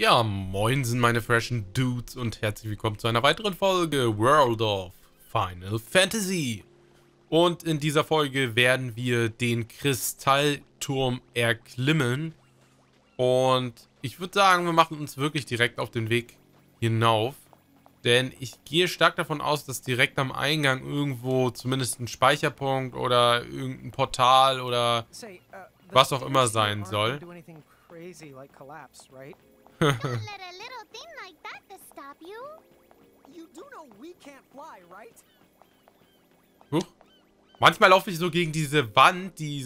Ja, moin sind meine freshen Dudes und herzlich willkommen zu einer weiteren Folge World of Final Fantasy. Und in dieser Folge werden wir den Kristallturm erklimmen. Und ich würde sagen, wir machen uns wirklich direkt auf den Weg hinauf. Denn ich gehe stark davon aus, dass direkt am Eingang irgendwo zumindest ein Speicherpunkt oder irgendein Portal oder was auch immer sein soll. Don't let a little thing like that to stop you. You do know we can't fly, right? Huch. Manchmal laufe ich so gegen diese Wand, die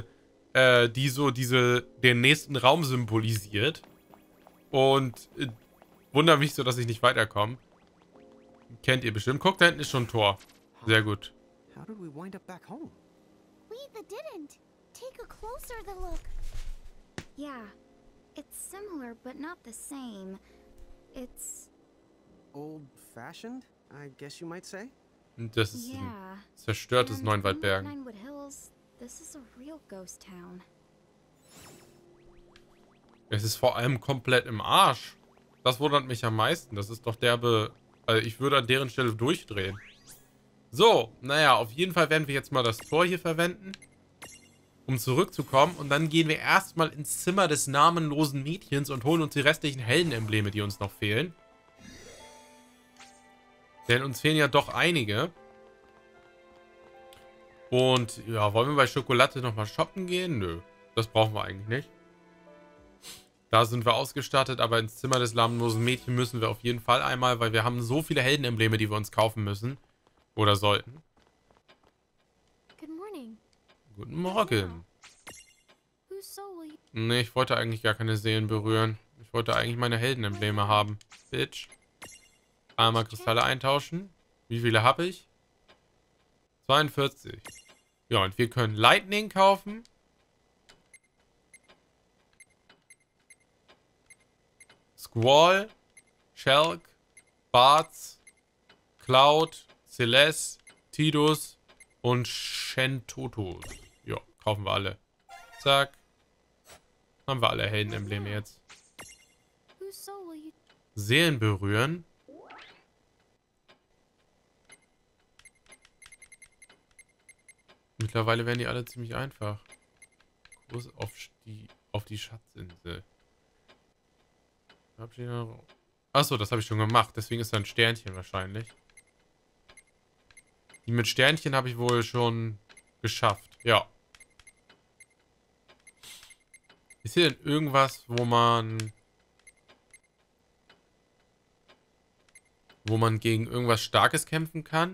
den nächsten Raum symbolisiert. Und wundere mich so, dass ich nicht weiterkomme. Kennt ihr bestimmt. Guckt, da hinten ist schon ein Tor. Sehr gut. How did we wind up back home? We didn't. Take a closer look. Yeah, it's similar but not the same. It's Old-fashioned, I guess you might say. Und das ist ein yeah. zerstörtes And Neunwaldbergen. unlike Ninewood Hills, this is a real ghost town. Es ist vor allem komplett im Arsch. Das wundert mich am meisten. Das ist doch derbe... Also ich würde an deren Stelle durchdrehen. So, naja, auf jeden Fall werden wir jetzt mal das Tor hier verwenden, um zurückzukommen. Und dann gehen wir erstmal ins Zimmer des namenlosen Mädchens und holen uns die restlichen Heldenembleme, die uns noch fehlen. Denn uns fehlen ja doch einige. Und ja, wollen wir bei Schokolade nochmal shoppen gehen? Nö, das brauchen wir eigentlich nicht. Da sind wir ausgestattet, aber ins Zimmer des namenlosen Mädchens müssen wir auf jeden Fall einmal, weil wir haben so viele Heldenembleme, die wir uns kaufen müssen. Oder sollten. Good morning. Guten Morgen. Whose soul will you... Nee, ich wollte eigentlich gar keine Seelen berühren. Ich wollte eigentlich meine Heldenembleme haben. Bitch. Einmal Kristalle eintauschen. Wie viele habe ich? 42. Ja, und wir können Lightning kaufen. Squall, Shulk, Bartz, Cloud, Celeste, Tidus und Shentotos. Ja, kaufen wir alle. Zack. Haben wir alle Heldenembleme jetzt. Whose soul will you... Seelen berühren. Mittlerweile werden die alle ziemlich einfach. Kurs auf die Schatzinsel. Achso, das habe ich schon gemacht. Deswegen ist da ein Sternchen wahrscheinlich. Die mit Sternchen habe ich wohl schon geschafft. Ja. Ist hier denn irgendwas, wo man gegen irgendwas Starkes kämpfen kann?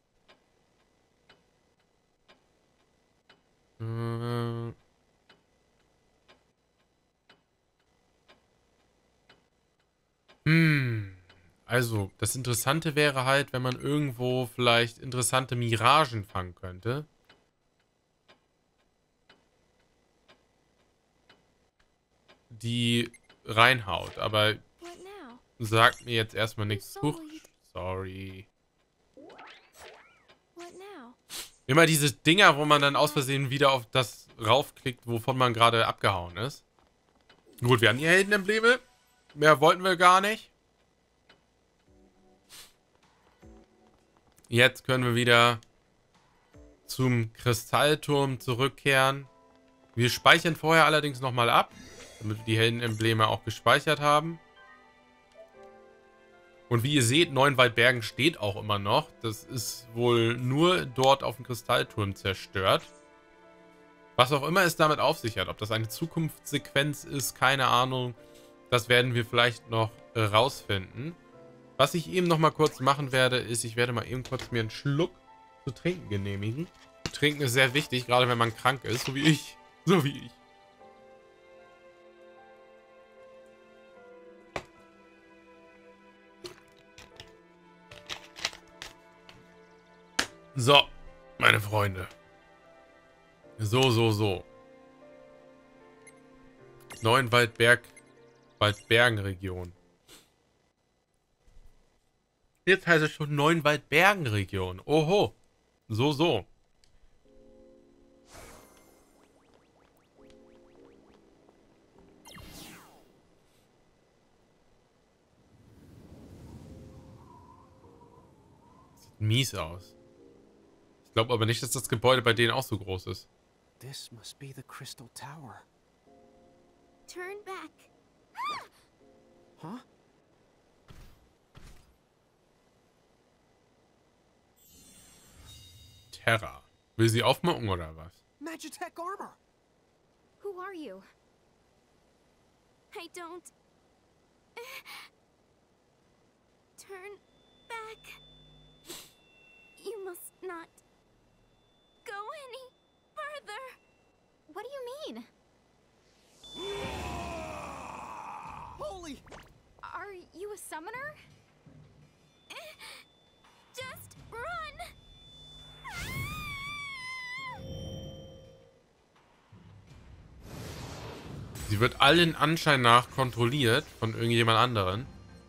Also, das Interessante wäre halt, wenn man irgendwo vielleicht interessante Miragen fangen könnte. Die reinhaut, aber What now? sagt mir jetzt erstmal nichts. Whose soul Huch, will you... sorry. What now? Immer diese Dinger, wo man dann aus Versehen wieder auf das raufklickt, wovon man gerade abgehauen ist. Gut, wir haben hier Heldenembleme. Mehr wollten wir gar nicht. Jetzt können wir wieder zum Kristallturm zurückkehren. Wir speichern vorher allerdings nochmal ab, damit wir die Heldenembleme auch gespeichert haben. Und wie ihr seht, Neunwaldbergen steht auch immer noch. Das ist wohl nur dort auf dem Kristallturm zerstört. Was auch immer es damit auf sich hat. Ob das eine Zukunftssequenz ist, keine Ahnung. Das werden wir vielleicht noch rausfinden. Was ich eben noch mal kurz machen werde, ist, ich werde mal eben kurz mir einen Schluck zu trinken genehmigen. Trinken ist sehr wichtig, gerade wenn man krank ist, so wie ich. So wie ich. So, meine Freunde. So. Waldbergenregion. Jetzt heißt es schon Neunwaldbergenregion. Oho. So. mies aus. Ich glaube aber nicht, dass das Gebäude bei denen auch so groß ist. This must be the Crystal Tower. Turn back. Huh? Terra. Will sie aufmucken oder was? Magitech armor! Who are you? I don't... Turn back. You must not go any further. What do you mean? Holy! Are you a summoner? Just run! Sie wird allen Anschein nach kontrolliert von irgendjemand anderen.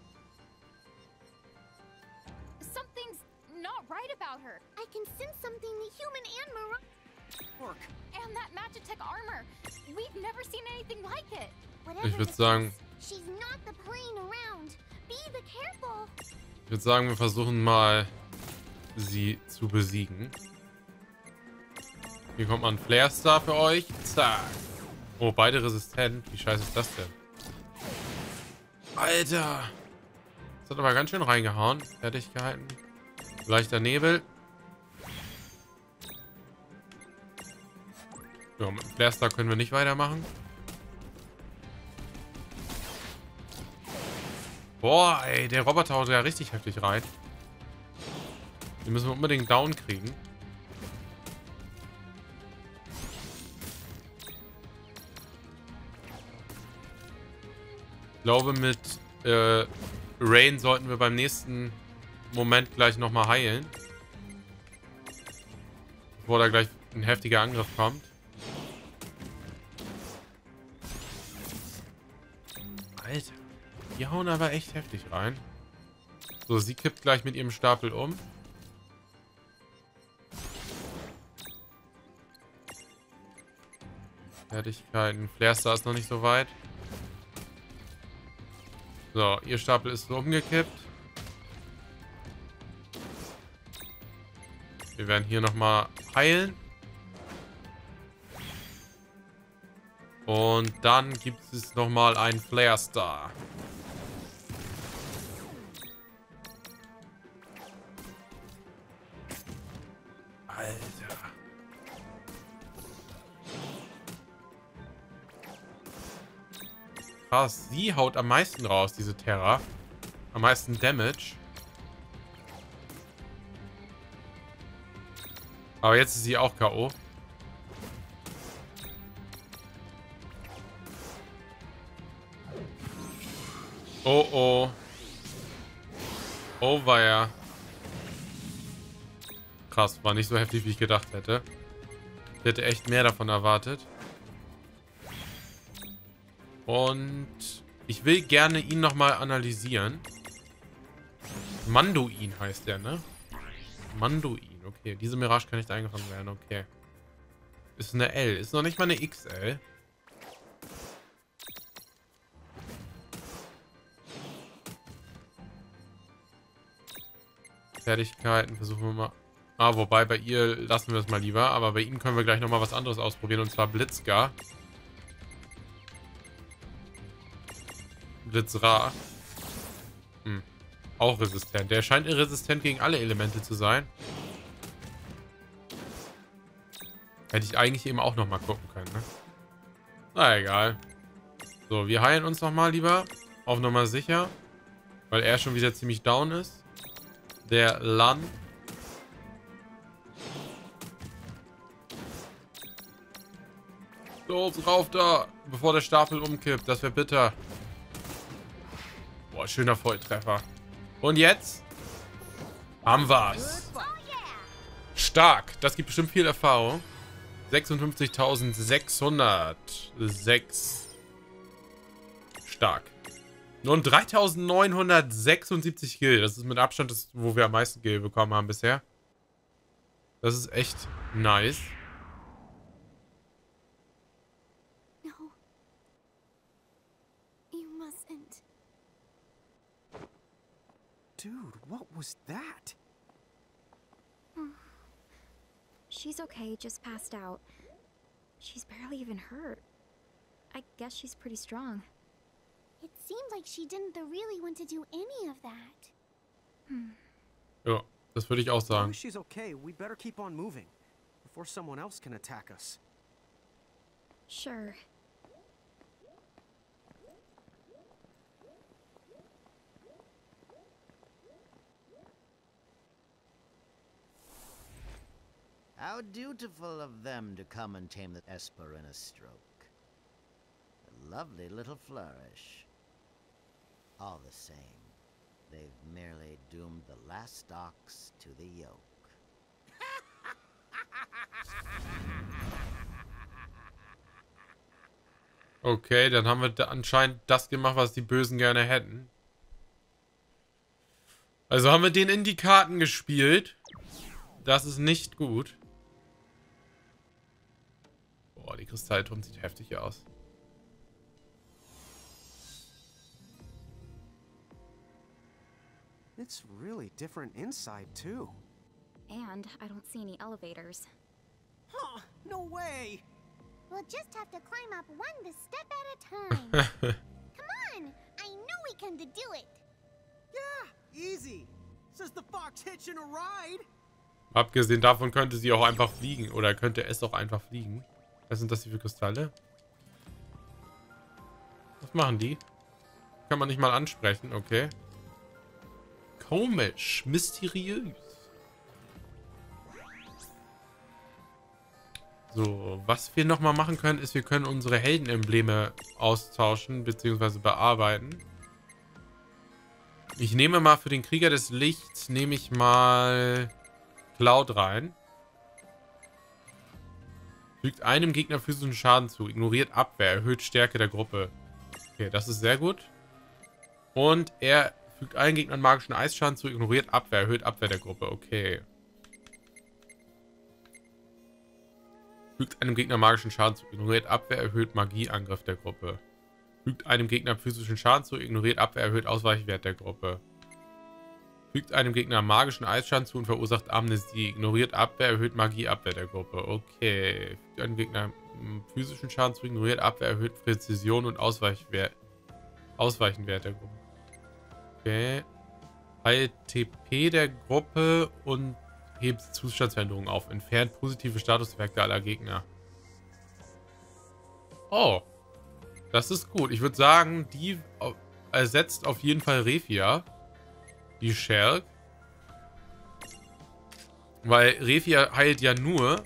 Something's not right about her. I can sense something the human and Work. and that Magitech armor. We've never seen anything like it. Ich würde sagen, She's not the plane around. Be careful. ich würde sagen, wir versuchen mal, sie zu besiegen. Hier kommt mal ein Flare Star für euch. Zack. Oh, beide resistent. Wie scheiße ist das denn? Alter. Das hat aber ganz schön reingehauen. Fertigkeiten. Leichter Nebel. So, mit dem Flare Star können wir nicht weitermachen. Boah, ey, der Roboter haut ja richtig heftig rein. Den müssen wir unbedingt down kriegen. Ich glaube, mit Rain sollten wir beim nächsten Moment gleich nochmal heilen. Bevor da gleich ein heftiger Angriff kommt. Alter. Die hauen aber echt heftig rein. So, sie kippt gleich mit ihrem Stapel um. Fertigkeiten. Flare Star ist noch nicht so weit. So, ihr Stapel ist so umgekippt. Wir werden hier nochmal heilen. Und dann gibt es nochmal einen Flare Star. Alter. Krass, sie haut am meisten raus, diese Terra. Am meisten Damage. Aber jetzt ist sie auch K.O. Oh oh. Oh weia. Krass, war nicht so heftig, wie ich gedacht hätte. Ich hätte echt mehr davon erwartet. Und ich will gerne ihn nochmal analysieren. Manduin heißt der, ne? Manduin, okay. Diese Mirage kann nicht eingefangen werden, okay. Ist eine L, ist noch nicht mal eine XL. Fertigkeiten versuchen wir mal. Ah, wobei bei ihr lassen wir es mal lieber. Aber bei ihm können wir gleich nochmal was anderes ausprobieren. Und zwar Blitzgar. Blitzra. Auch resistent. Der scheint resistent gegen alle Elemente zu sein. Hätte ich eigentlich eben auch nochmal gucken können, ne? Na egal. So, wir heilen uns nochmal lieber. Auf Nummer sicher. Weil er schon wieder ziemlich down ist. Der Lan. Los, rauf da, bevor der Stapel umkippt. Das wäre bitter. Boah, schöner Volltreffer. Und jetzt haben wir's. Stark. Das gibt bestimmt viel Erfahrung. 56.606. Stark. Nun 3.976 Gil. Das ist mit Abstand das, wo wir am meisten Gil bekommen haben bisher. Das ist echt nice. No. You mustn't. Dude, what was that? She's okay, just passed out. She's barely even hurt. I guess she's pretty strong. It seemed like she didn't really want to do any of that. Ja, das würde ich auch As long sagen. as she's okay, we better keep on moving before someone else can attack us. Sure. How dutiful of them to come and tame the Esper in a stroke. A lovely little flourish. All the same, they've merely doomed the last ox to the yoke. Okay, dann haben wir da anscheinend das gemacht, was die Bösen gerne hätten. Also haben wir den in die Karten gespielt. Das ist nicht gut. Boah, die Kristallturm sieht heftig aus. It's really different inside, too. And I don't see any elevators. Huh, no way! We'll just have to climb up one step at a time. Come on! I know we can do it! Yeah, easy. Says the fox hitching a ride. Abgesehen davon könnte sie auch einfach fliegen. Oder könnte es auch einfach fliegen. Was sind das hier für Kristalle? Was machen die? Kann man nicht mal ansprechen, okay. Komisch, mysteriös. So, was wir nochmal machen können, ist, wir können unsere Heldenembleme austauschen, beziehungsweise bearbeiten. Ich nehme mal für den Krieger des Lichts, nehme ich mal Cloud rein. Fügt einem Gegner physischen Schaden zu, ignoriert Abwehr, erhöht Stärke der Gruppe. Okay, das ist sehr gut. Und er fügt allen Gegnern magischen Eisschaden zu, ignoriert Abwehr, erhöht Abwehr der Gruppe. Okay. Fügt einem Gegner magischen Schaden zu, ignoriert Abwehr, erhöht Magieangriff der Gruppe. Fügt einem Gegner physischen Schaden zu, ignoriert Abwehr, erhöht Ausweichwert der Gruppe. Fügt einem Gegner magischen Eisschaden zu und verursacht Amnesie. Ignoriert Abwehr, erhöht Magieabwehr der Gruppe. Okay. Fügt einem Gegner physischen Schaden zu, ignoriert Abwehr, erhöht Präzision und Ausweichenwert der Gruppe. Okay. Heilt TP der Gruppe und hebt Zustandsveränderungen auf. Entfernt positive Statuseffekte aller Gegner. Oh. Das ist gut. Ich würde sagen, die ersetzt auf jeden Fall Refia. Die Shelk. Weil Refia heilt ja nur.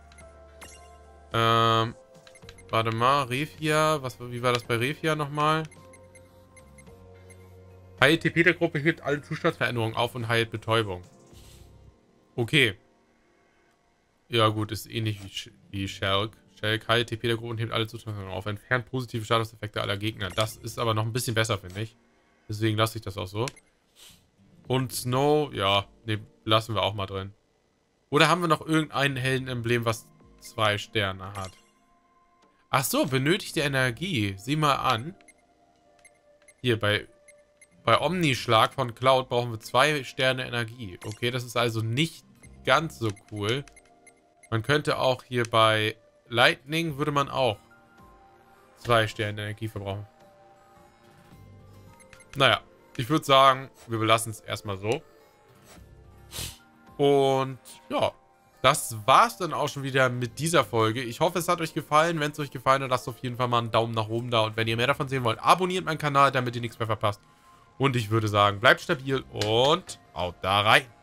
Warte mal, Refia. Wie war das bei Refia nochmal? Heilt TP der Gruppe, hebt alle Zustandsveränderungen auf und heilt Betäubung. Okay. Ja gut, ist ähnlich wie Shelk. Shelk heilt TP der Gruppe und hebt alle Zustandsveränderungen auf. Entfernt positive Statuseffekte aller Gegner. Das ist aber noch ein bisschen besser, finde ich. Deswegen lasse ich das auch so. Und Snow, ja, ne, lassen wir auch mal drin. Oder haben wir noch irgendein Heldenemblem, was 2 Sterne hat? Ach so, benötigte Energie. Sieh mal an. Hier, bei Omnischlag von Cloud brauchen wir 2 Sterne Energie. Okay, das ist also nicht ganz so cool. Man könnte auch hier bei Lightning würde man auch 2 Sterne Energie verbrauchen. Naja. Ich würde sagen, wir belassen es erstmal so. Und ja, das war's dann auch schon wieder mit dieser Folge. Ich hoffe, es hat euch gefallen. Wenn es euch gefallen hat, lasst auf jeden Fall mal einen Daumen nach oben da. Und wenn ihr mehr davon sehen wollt, abonniert meinen Kanal, damit ihr nichts mehr verpasst. Und ich würde sagen, bleibt stabil und haut da rein.